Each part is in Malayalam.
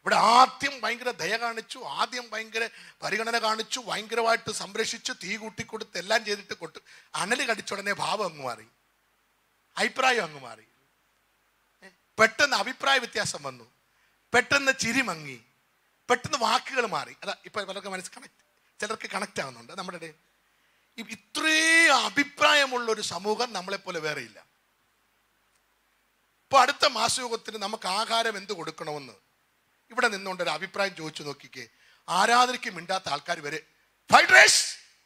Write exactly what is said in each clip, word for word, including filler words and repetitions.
ഇവിടെ ആദ്യം ഭയങ്കര ദയ കാണിച്ചു, ആദ്യം ഭയങ്കര പരിഗണന കാണിച്ചു, ഭയങ്കരമായിട്ട് സംരക്ഷിച്ചു, തീ കൂട്ടിക്കൊടുത്ത് എല്ലാം ചെയ്തിട്ട് കൊട്ടു അണല് കടിച്ചുടനെ ഭാവം അങ്ങ് മാറി, അഭിപ്രായം അങ്ങ് മാറി. പെട്ടെന്ന് അഭിപ്രായ വ്യത്യാസം വന്നു, പെട്ടെന്ന് ചിരി മങ്ങി, പെട്ടെന്ന് വാക്കുകൾ മാറി. അതാ ഇപ്പൊ പലർക്ക് മനസ്സ് കണക്ട് ചിലർക്ക് കണക്ട് ആവുന്നുണ്ട്. നമ്മുടെ ഇത്രയും അഭിപ്രായമുള്ളൊരു സമൂഹം നമ്മളെപ്പോലെ വേറെയില്ല. ഇപ്പൊ അടുത്ത മാസയോഗത്തിന് നമുക്ക് ആഹാരം എന്ത് കൊടുക്കണമെന്ന് ഇവിടെ നിന്നുകൊണ്ട് ഒരു അഭിപ്രായം ചോദിച്ചു നോക്കിക്കേ. ആരാധനയ്ക്ക് മിണ്ടാത്ത ആൾക്കാർ വരെ ഫ്രൈഡ് റൈസ്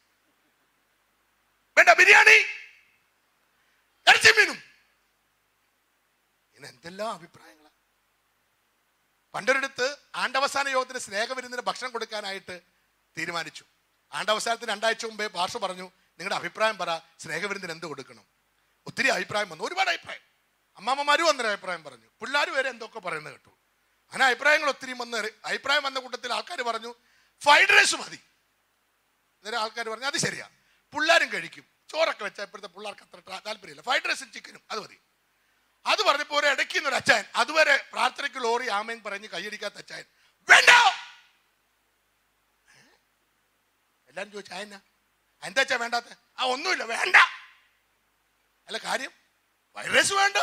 വേണ്ട, ബിരിയാണി, ഇറച്ചി മീനും, ഇങ്ങനെ എന്തെല്ലാം അഭിപ്രായങ്ങളാ. പണ്ടൊരിടത്ത് ആണ്ടവസാന യോഗത്തിന് സ്നേഹവിരുന്നിന് ഭക്ഷണം കൊടുക്കാനായിട്ട് തീരുമാനിച്ചു. ആണ്ടവസാനത്തിന് രണ്ടാഴ്ച മുമ്പേ പാർശ്വ പറഞ്ഞു, നിങ്ങളുടെ അഭിപ്രായം പറ, സ്നേഹവിരുന്നിന് എന്ത് കൊടുക്കണം. ഒത്തിരി അഭിപ്രായം വന്നു, ഒരുപാട് അഭിപ്രായം. അമ്മാമ്മമാരും ഒന്നര അഭിപ്രായം പറഞ്ഞു, പിള്ളേർ വരെ എന്തൊക്കെ പറയുന്നത് കേട്ടു. അങ്ങനെ അഭിപ്രായങ്ങൾ ഒത്തിരി വന്ന് അഭിപ്രായം വന്ന കൂട്ടത്തിൽ ആൾക്കാർ പറഞ്ഞു ഫ്രൈഡ് റൈസ് മതി. അന്നേരം ആൾക്കാർ പറഞ്ഞു അത് ശരിയാ, പിള്ളേരും കഴിക്കും, ചോറൊക്കെ വെച്ചാൽ ഇപ്പോഴത്തെ പിള്ളേർക്ക് അത്ര താല്പര്യമില്ല, ഫ്രൈഡ് റൈസും ചിക്കനും അത് മതി. അത് പറഞ്ഞപ്പോൾ ഒരു ഇടയ്ക്കുന്ന ഒരു അച്ചായൻ, അതുവരെ പ്രാർത്ഥനയ്ക്ക് ലോറി ആമേൻ പറഞ്ഞ് കൈയടിക്കാത്ത അച്ചായൻ, വേണ്ട. എല്ലാരും ചോദിച്ചാ എന്നാ എന്താ വെച്ചാ വേണ്ടാത്ത? ആ ഒന്നുമില്ല, വേണ്ട. അല്ല കാര്യം ഫ്രൈഡ് റൈസ് വേണ്ട,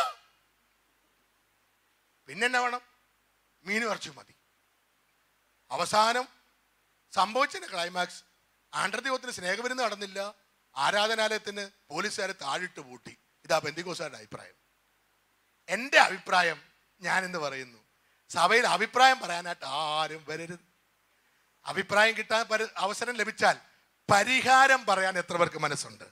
പിന്നെന്നാ വേണം? മീനും ഇറച്ചും മതി. അവസാനം സംഭവിച്ചതിന്റെ ക്ലൈമാക്സ്, ആണ്ടർദൈവത്തിന് സ്നേഹവിരുന്ന് നടന്നില്ല, ആരാധനാലയത്തിന് പോലീസുകാരെ താഴിട്ട് പൂട്ടി. ഇതാ പെന്തിക്കോസ്തുകാരുടെ അഭിപ്രായം. എൻ്റെ അഭിപ്രായം ഞാനെന്ന് പറയുന്നു, സഭയിൽ അഭിപ്രായം പറയാനായിട്ട് ആരും വരരുത്. അഭിപ്രായം കിട്ടാൻ അവസരം ലഭിച്ചാൽ പരിഹാരം പറയാൻ എത്ര പേർക്ക് മനസ്സുണ്ട്?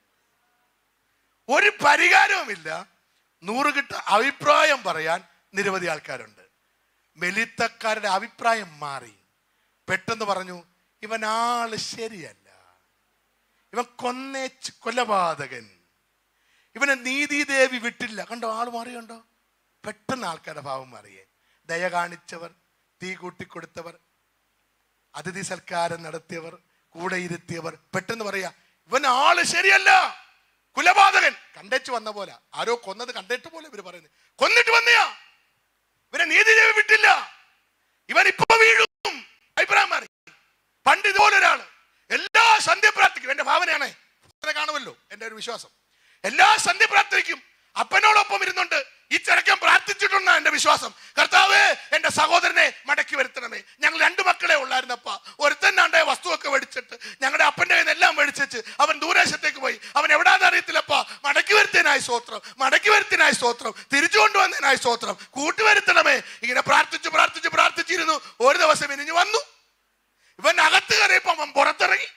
ഒരു പരിഹാരവുമില്ല, നൂറ് കിട്ട അഭിപ്രായം പറയാൻ നിരവധി ആൾക്കാരുണ്ട്. മെലിത്തക്കാരുടെ അഭിപ്രായം മാറി, പെട്ടെന്ന് പറഞ്ഞു ഇവൻ ആള് ശരിയല്ല, ഇവൻ കൊന്നേച്ച് കൊലപാതകൻ, ഇവനെ നീതിദേവി വിട്ടില്ല. കണ്ടോ, ആള് മാറിയുണ്ടോ? പെട്ടെന്ന് ആൾക്കാരുടെ ഭാവം മാറിയേ. ദയ കാണിച്ചവർ, തീ കൂട്ടിക്കൊടുത്തവർ, അതിഥി സൽക്കാരം നടത്തിയവർ, കൂടെ ഇരുത്തിയവർ പെട്ടെന്ന് പറയാ ഇവൻ ആള് ശരിയല്ല, കുലപാതകൻ. കണ്ടേച്ചു വന്ന പോലെ, ആരോ കൊന്നത് കണ്ടേറ്റ് പോലെ ഇവര് പറയുന്നത്, കൊന്നിട്ട് വന്നയാ, ഇവനെ നീതിദേവി വിട്ടില്ല, ഇവൻ ഇപ്പൊ വീഴും. അഭിപ്രായം മാറി. പണ്ട് ഇതുപോലെ ഒരാള് എല്ലാ സന്ധ്യപ്രാർത്ഥിക്കും, എന്റെ ഭാവനയാണ്, കാണുമല്ലോ എന്റെ ഒരു വിശ്വാസം, എല്ലാ സന്ധ്യപ്രാർത്ഥിക്കും അപ്പനോടൊപ്പം ഇരുന്നുണ്ട് ഈ ചെറുക്കൻ പ്രാർത്ഥിച്ചിട്ടുണ്ട എന്റെ വിശ്വാസം. കർത്താവേ എന്റെ സഹോദരനെ മടക്കി വരുത്തണമേ. ഞങ്ങൾ രണ്ടു മക്കളെ ഉള്ളായിരുന്നപ്പ, ഒരുത്തന്നാണ്ടായ വസ്തുവൊക്കെ മേടിച്ചിട്ട് ഞങ്ങളുടെ അപ്പന്റെ കയ്യിൽ എല്ലാം മേടിച്ചു അവൻ ദൂരദേശത്തേക്ക് പോയി, അവൻ എവിടാന്ന് അറിയത്തില്ലപ്പ. മടക്കി വരുത്തനായി സ്തോത്രം, മടക്കി വരുത്തനായി സ്തോത്രം, തിരിച്ചു കൊണ്ടുവന്നതിനായി സ്തോത്രം, കൂട്ടുവരുത്തണമേ. ഇങ്ങനെ പ്രാർത്ഥിച്ചു പ്രാർത്ഥിച്ചു പ്രാർത്ഥിച്ചിരുന്നു. ഒരു ദിവസം ഇനിഞ്ഞു വന്നു, ഇവൻ അകത്ത് കയറിയപ്പോ അവൻ പുറത്തിറങ്ങി.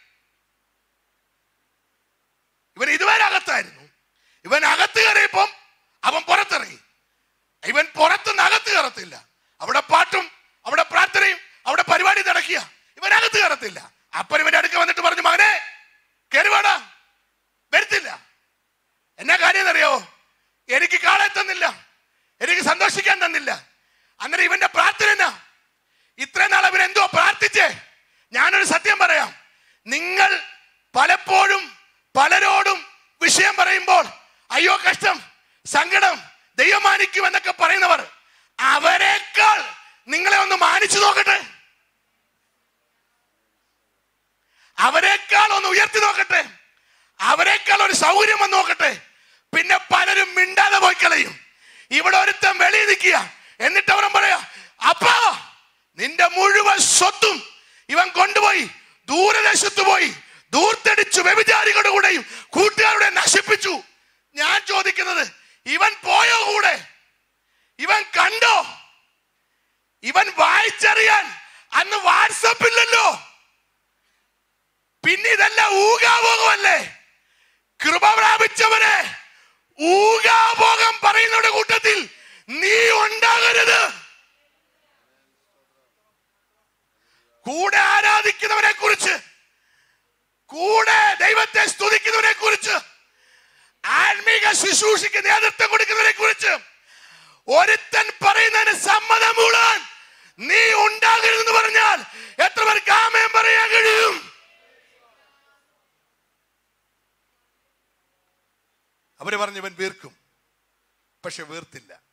ഇവൻ ഇതുവരെ അകത്തായിരുന്നു, ഇവൻ അകത്ത് കയറിയപ്പം അവൻ പുറത്തിറങ്ങി. ഇവൻ പുറത്തുനിന്ന് അകത്ത് കയറത്തില്ല. അവിടെ പാട്ടും അവിടെ പ്രാർത്ഥനയും അവിടെ പരിപാടി നടക്കിയ, ഇവൻ അകത്ത് കയറത്തില്ല. അപ്പൻ ഇവന്റെ അടുക്ക വന്നിട്ട് പറഞ്ഞു, മകനെ കയറിവാടാ. വരുത്തില്ല. എന്നാ കാര്യം എന്നറിയോ? എനിക്ക് കാണാൻ തന്നില്ല, എനിക്ക് സന്തോഷിക്കാൻ തന്നില്ല. അന്നേരം ഇവന്റെ പ്രാർത്ഥന എന്നാ? ഇത്രയും നാൾ അവൻ എന്തോ പ്രാർത്ഥിച്ചേ. ഞാനൊരു സത്യം പറയാം, നിങ്ങൾ പലപ്പോഴും പലരോടും വിഷയം പറയുമ്പോൾ അയ്യോ കഷ്ടം, സങ്കടം, ദൈവം മാനിക്കും എന്നൊക്കെ പറയുന്നവർ, അവരെക്കാൾ നിങ്ങളെ ഒന്ന് മാനിച്ചു നോക്കട്ടെ, അവരെക്കാൾ ഒന്ന് ഉയർത്തി നോക്കട്ടെ, അവരെക്കാൾ ഒരു സൗകര്യം വന്ന് നോക്കട്ടെ. പിന്നെ പലരും മിണ്ടാതെ പോയി കളയും. ഇവിടെ ഒരുത്തൻ വെളിയിൽ നിൽക്കുക, എന്നിട്ട് അവൻ പറയാ അപ്പാ നിന്റെ മുഴുവൻ സ്വത്തും ഇവൻ കൊണ്ടുപോയി ദൂരദേശത്ത് പോയി ദൂർത്തടിച്ചു, വ്യഭിചാരികളുടെ കൂടെയും കൂട്ടുകാരുടെ നശിപ്പിച്ചു. ഞാൻ ചോദിക്കുന്നത്, ഇവൻ പോയോ കൂടെ? ഇവൻ കണ്ടോ? ഇവൻ വായിച്ചറിയാൻ അന്ന് വാട്സപ്പില്ലല്ലോ. പിന്നെ ഇതെല്ലാം ഊഹാഭോഗമല്ലേ? കൃപ പ്രാപിച്ചവരെ ഊഹാഭോഗം പറയുന്നവരുടെ കൂട്ടത്തിൽ നീ ഉണ്ടാകരുത്. കൂടെ ആരാധിക്കുന്നവരെ കുറിച്ച്, കൂടെ ദൈവത്തെ സ്തുതിക്കുന്നവരെ കുറിച്ച്, ആത്മീക ശുശ്രൂഷയ്ക്ക് നേതൃത്വം കൊടുക്കുന്നവരെ കുറിച്ച് ഒരുത്തൻ പറയുന്നതിന് സമ്മതം മൂളാൻ നീ ഉണ്ടാകരുതെന്ന് പറഞ്ഞാൽ എത്ര പേർക്ക് ആമേൻ പറയാൻ കഴിയും? അവര് പറഞ്ഞു ഇവൻ വീർക്കും, പക്ഷെ വീർത്തില്ല.